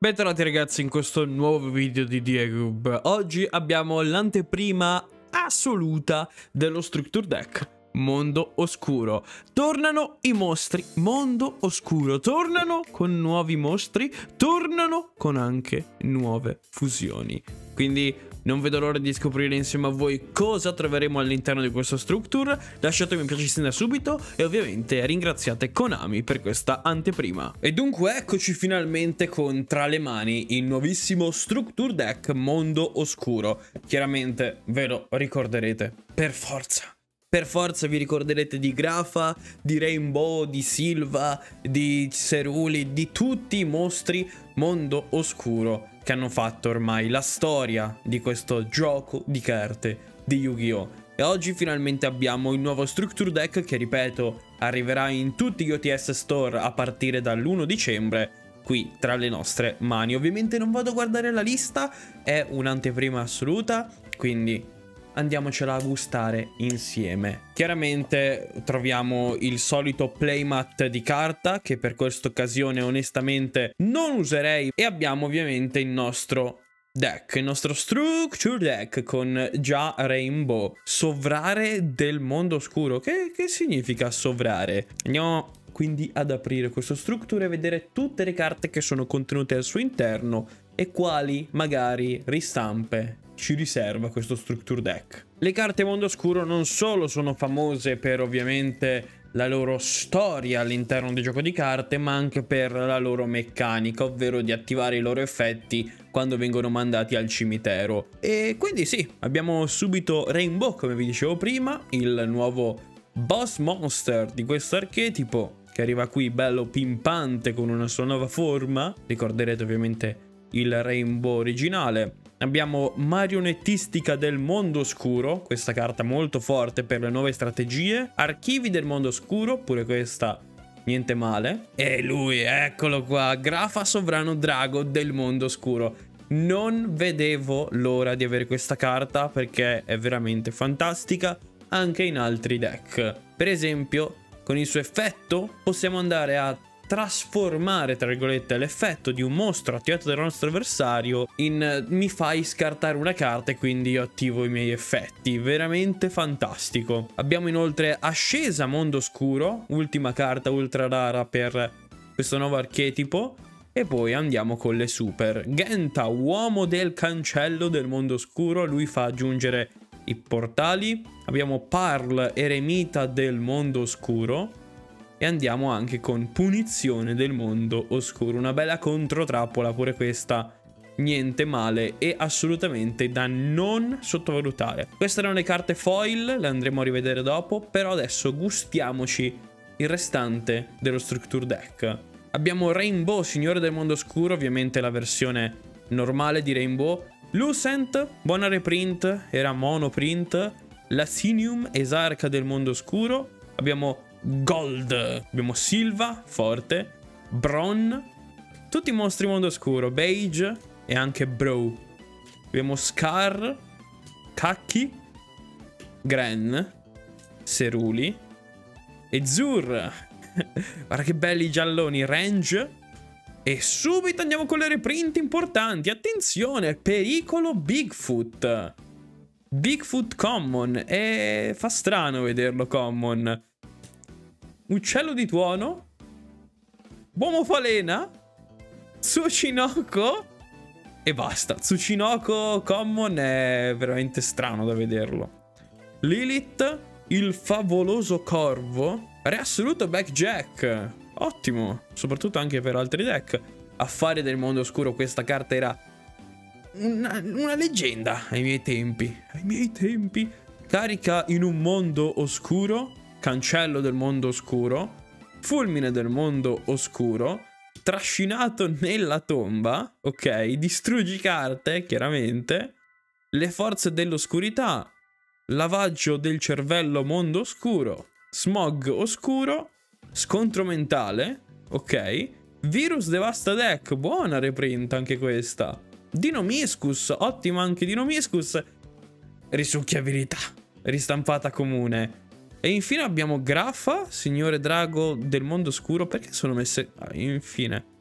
Bentornati ragazzi in questo nuovo video di Diegub. Oggi abbiamo l'anteprima assoluta dello Structure Deck Mondo Oscuro. Tornano i mostri Mondo Oscuro, tornano con nuovi mostri, tornano con anche nuove fusioni. Quindi non vedo l'ora di scoprire insieme a voi cosa troveremo all'interno di questo Structure. Lasciate un mi piace sin da subito e ovviamente ringraziate Konami per questa anteprima. E dunque eccoci finalmente con tra le mani il nuovissimo Structure Deck Mondo Oscuro. Chiaramente ve lo ricorderete per forza. Per forza vi ricorderete di Grafa, di Rainbow, di Silva, di Ceruli, di tutti i mostri Mondo Oscuro che hanno fatto ormai la storia di questo gioco di carte di Yu-Gi-Oh! E oggi finalmente abbiamo il nuovo Structure Deck che, ripeto, arriverà in tutti gli OTS Store a partire dall'1 dicembre qui tra le nostre mani. Ovviamente non vado a guardare la lista, è un'anteprima assoluta, quindi andiamocela a gustare insieme. Chiaramente troviamo il solito playmat di carta che per questa occasione onestamente non userei, e abbiamo ovviamente il nostro deck, il nostro Structure Deck con già Rainbow. Sovrare del Mondo Oscuro. Che significa sovrare? Andiamo quindi ad aprire questo Structure e vedere tutte le carte che sono contenute al suo interno e quali magari ristampe ci riserva questo Structure Deck. Le carte Mondo Oscuro non solo sono famose per ovviamente la loro storia all'interno del gioco di carte, ma anche per la loro meccanica, ovvero di attivare i loro effetti quando vengono mandati al cimitero. E quindi sì, abbiamo subito Rainbow, come vi dicevo prima, il nuovo boss monster di questo archetipo che arriva qui bello pimpante con una sua nuova forma. Ricorderete ovviamente il Rainbow originale. Abbiamo Marionettistica del Mondo Oscuro, questa carta molto forte per le nuove strategie. Archivi del Mondo Oscuro, pure questa niente male. E lui, eccolo qua, Grafa Sovrano Drago del Mondo Oscuro. Non vedevo l'ora di avere questa carta perché è veramente fantastica anche in altri deck. Per esempio, con il suo effetto possiamo andare a trasformare, tra virgolette, l'effetto di un mostro attivato dal nostro avversario in mi fai scartare una carta e quindi io attivo i miei effetti. Veramente fantastico. Abbiamo inoltre Ascesa Mondo Oscuro, ultima carta ultra rara per questo nuovo archetipo. E poi andiamo con le super. Genta, Uomo del Cancello del Mondo Oscuro, lui fa aggiungere i portali. Abbiamo Parl, Eremita del Mondo Oscuro. E andiamo anche con Punizione del Mondo Oscuro. Una bella controtrappola pure questa, niente male e assolutamente da non sottovalutare. Queste erano le carte foil, le andremo a rivedere dopo, però adesso gustiamoci il restante dello Structure Deck. Abbiamo Rainbow, Signore del Mondo Oscuro, ovviamente la versione normale di Rainbow. Lucent, buona reprint, era monoprint. Lacinium, Esarca del Mondo Oscuro. Abbiamo Gold, abbiamo Silva, forte, Bron, tutti i mostri Mondo Oscuro, Beige e anche Bro. Abbiamo Scar, Kaki, Gren, Ceruli e Zur. Guarda che belli i gialloni, Range. E subito andiamo con le reprint importanti. Attenzione, Pericolo Bigfoot. Bigfoot Common, e fa strano vederlo Common. Uccello di tuono, Uomo Falena, Tsuchinoko e basta. Tsuchinoko Common è veramente strano da vederlo. Lilith, il Favoloso Corvo, Re Assoluto Blackjack, ottimo, soprattutto anche per altri deck. Affari del Mondo Oscuro, questa carta era una leggenda ai miei tempi. Carica in un mondo oscuro, Cancello del Mondo Oscuro, Fulmine del Mondo Oscuro, Trascinato nella tomba, ok, distruggi carte, chiaramente, Le forze dell'oscurità, Lavaggio del cervello Mondo Oscuro, Smog Oscuro, Scontro mentale, ok, Virus devasta deck, buona reprint anche questa, Dinomischus, ottima anche Dinomischus, Risucchiabilità, ristampata comune. E infine abbiamo Grafa, Signore Drago del Mondo Oscuro. Perché sono messe... infine.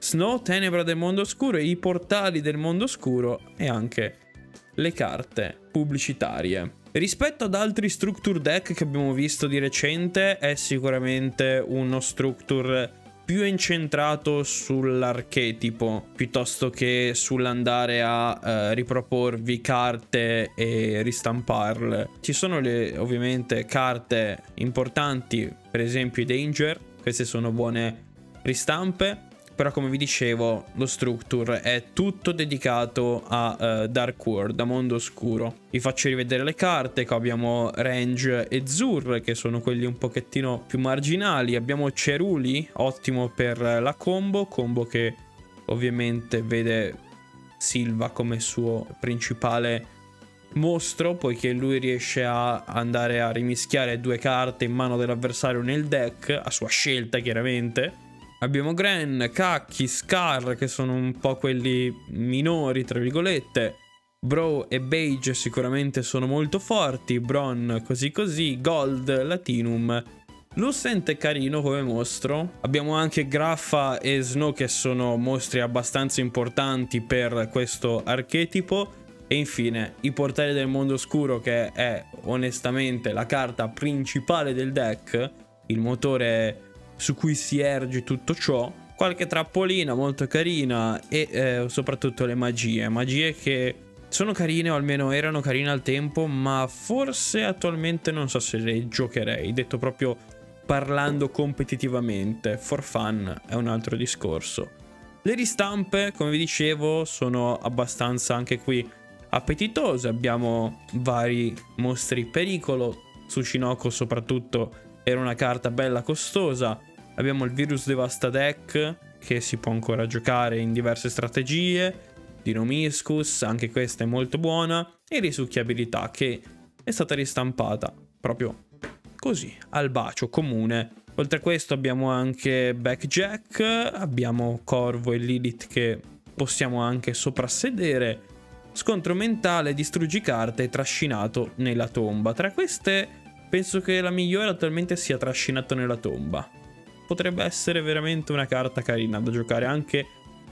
Snow, Tenebra del mondo oscuro, i portali del mondo oscuro e anche le carte pubblicitarie. Rispetto ad altri structure deck che abbiamo visto di recente, è sicuramente uno structure più incentrato sull'archetipo piuttosto che sull'andare a riproporvi carte e ristamparle. Ci sono ovviamente carte importanti, per esempio i Danger, queste sono buone ristampe, però come vi dicevo lo structure è tutto dedicato a Dark World, a mondo oscuro. Vi faccio rivedere le carte. Qua abbiamo Range e Zur, che sono quelli un pochettino più marginali. Abbiamo Ceruli, ottimo per la combo che ovviamente vede Silva come suo principale mostro, poiché lui riesce a andare a rimischiare 2 carte in mano dell'avversario nel deck, a sua scelta chiaramente. Abbiamo Gren, Kaki, Scar, che sono un po' quelli minori, tra virgolette. Bro e Beige sicuramente sono molto forti. Bron così così. Gold, Latinum. Lucent è carino come mostro. Abbiamo anche Graffa e Snow, che sono mostri abbastanza importanti per questo archetipo. E infine i portali del mondo oscuro, che è onestamente la carta principale del deck, il motore su cui si erge tutto ciò. Qualche trappolina molto carina e soprattutto le magie che sono carine, o almeno erano carine al tempo, ma forse attualmente non so se le giocherei, detto proprio parlando competitivamente. For fun è un altro discorso. Le ristampe, come vi dicevo, sono abbastanza anche qui appetitose. Abbiamo vari mostri pericolo. Tsuchinoko soprattutto era una carta bella costosa. Abbiamo il Virus Devasta deck, che si può ancora giocare in diverse strategie. Dinomiscus, anche questa è molto buona. E risucchiabilità, che è stata ristampata proprio così, al bacio comune. Oltre a questo abbiamo anche Backjack, abbiamo Corvo e Lilith che possiamo anche soprassedere. Scontro mentale, distruggi carte e trascinato nella tomba. Tra queste penso che la migliore attualmente sia trascinato nella tomba. Potrebbe essere veramente una carta carina da giocare anche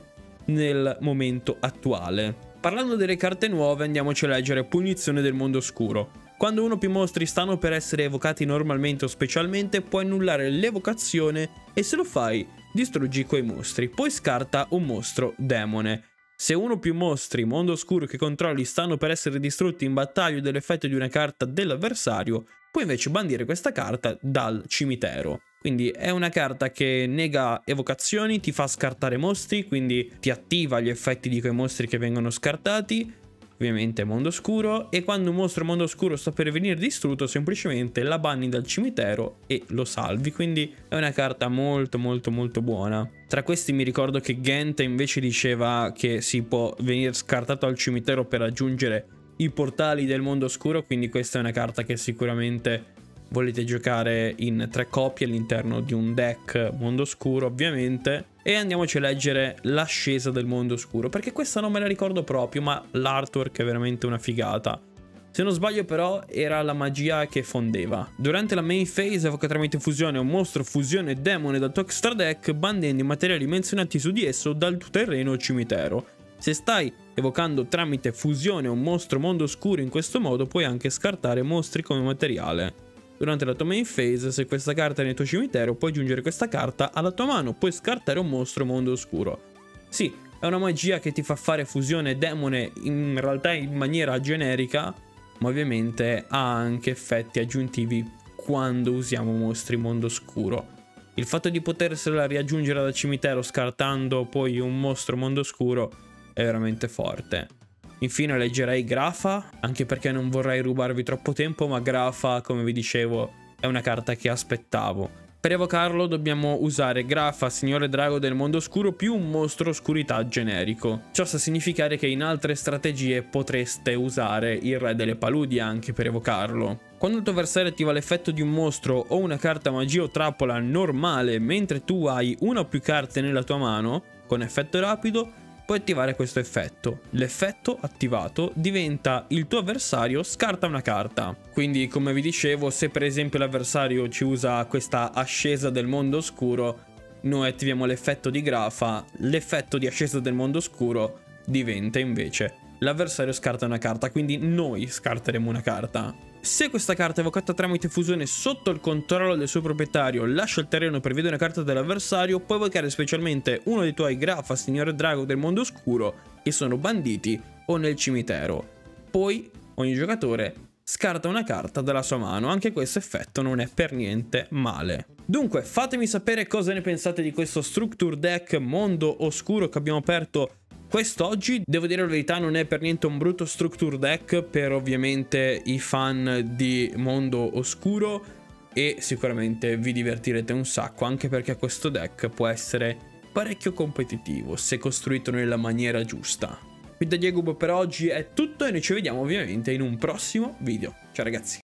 nel momento attuale. Parlando delle carte nuove, andiamoci a leggere Punizione del mondo oscuro. Quando uno o più mostri stanno per essere evocati normalmente o specialmente, puoi annullare l'evocazione e se lo fai, distruggi quei mostri. Poi scarta un mostro demone. Se uno o più mostri mondo oscuro che controlli stanno per essere distrutti in battaglia dell'effetto di una carta dell'avversario, puoi invece bandire questa carta dal cimitero. Quindi è una carta che nega evocazioni, ti fa scartare mostri, quindi ti attiva gli effetti di quei mostri che vengono scartati, ovviamente mondo oscuro, e quando un mostro mondo oscuro sta per venire distrutto semplicemente la banni dal cimitero e lo salvi, quindi è una carta molto buona. Tra questi mi ricordo che Gent invece diceva che si può venire scartato al cimitero per aggiungere i portali del mondo oscuro, quindi questa è una carta che sicuramente volete giocare in 3 copie all'interno di un deck mondo oscuro ovviamente. E andiamoci a leggere l'ascesa del mondo oscuro, perché questa non me la ricordo proprio, ma l'artwork è veramente una figata. Se non sbaglio però era la magia che fondeva. Durante la main phase evoca tramite fusione un mostro fusione demone dal tuo extra deck, bandendo i materiali menzionati su di esso dal tuo terreno o cimitero. Se stai evocando tramite fusione un mostro mondo oscuro in questo modo, puoi anche scartare mostri come materiale. Durante la tua main phase, se questa carta è nel tuo cimitero, puoi aggiungere questa carta alla tua mano, puoi scartare un mostro mondo oscuro. Sì, è una magia che ti fa fare fusione demone in realtà in maniera generica, ma ovviamente ha anche effetti aggiuntivi quando usiamo mostri mondo oscuro. Il fatto di potersela riaggiungere dal cimitero scartando poi un mostro mondo oscuro è veramente forte. Infine leggerei Graffa, anche perché non vorrei rubarvi troppo tempo, ma Graffa, come vi dicevo, è una carta che aspettavo. Per evocarlo dobbiamo usare Graffa, Signore Drago del mondo oscuro, più un mostro oscurità generico. Ciò sta a significare che in altre strategie potreste usare il Re delle Paludi anche per evocarlo. Quando il tuo avversario attiva l'effetto di un mostro o una carta magia o trappola normale mentre tu hai una o più carte nella tua mano, con effetto rapido, puoi attivare questo effetto. L'effetto attivato diventa il tuo avversario scarta una carta. Quindi, come vi dicevo, se per esempio l'avversario ci usa questa ascesa del mondo oscuro, noi attiviamo l'effetto di Grafa, l'effetto di ascesa del mondo oscuro diventa invece l'avversario scarta una carta, quindi noi scarteremo una carta. Se questa carta è evocata tramite fusione sotto il controllo del suo proprietario lascia il terreno per vedere una carta dell'avversario, puoi evocare specialmente uno dei tuoi Grafa, Signore Drago del mondo oscuro che sono banditi o nel cimitero. Poi ogni giocatore scarta una carta dalla sua mano, anche questo effetto non è per niente male. Dunque fatemi sapere cosa ne pensate di questo Structure Deck mondo oscuro che abbiamo aperto quest'oggi. Devo dire la verità, non è per niente un brutto Structure Deck per ovviamente i fan di mondo oscuro e sicuramente vi divertirete un sacco, anche perché questo deck può essere parecchio competitivo se costruito nella maniera giusta. Qui da Diego per oggi è tutto e noi ci vediamo ovviamente in un prossimo video. Ciao ragazzi!